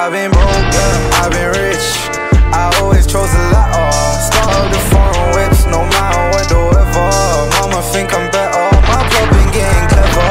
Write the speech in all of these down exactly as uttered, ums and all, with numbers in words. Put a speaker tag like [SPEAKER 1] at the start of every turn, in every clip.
[SPEAKER 1] I've been broke, yeah, I've been rich. I always chose a lot, oh. Start up the foreign whips, no matter what the weather. Mama think I'm better, my club been getting clever.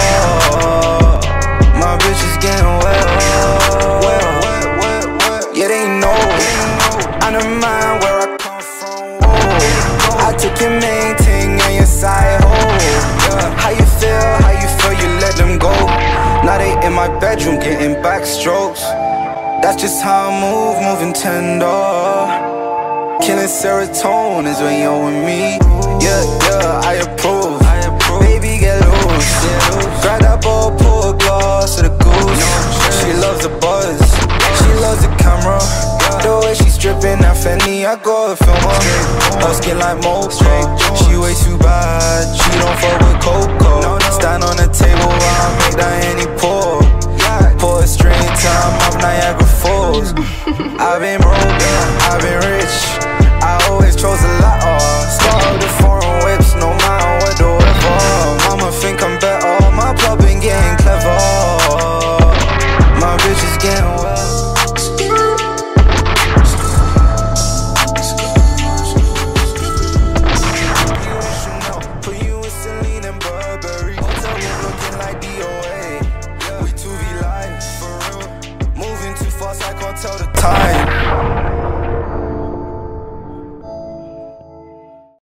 [SPEAKER 1] My bitch is getting well, well, yeah, they know I'm the man where I come from, whoa. I took your main thing and your side hoe, yeah. How you feel, how you feel, you let them go. Now they in my bedroom getting backstrokes. That's just how I move, moving tender. Killing serotonin is when you're with me. Yeah, yeah, I approve. Baby, get loose. Grab that ball, pour a glass of the goose. She loves the buzz, she loves the camera. The way she stripping that Fendi, I go and film her. Her skin like mocha, she way too bad. She don't fuck with Coco. Stand on the table while I make that Henny pour. Pour a string time off Niagara Falls. I've been broke, I've been rich. I always chose a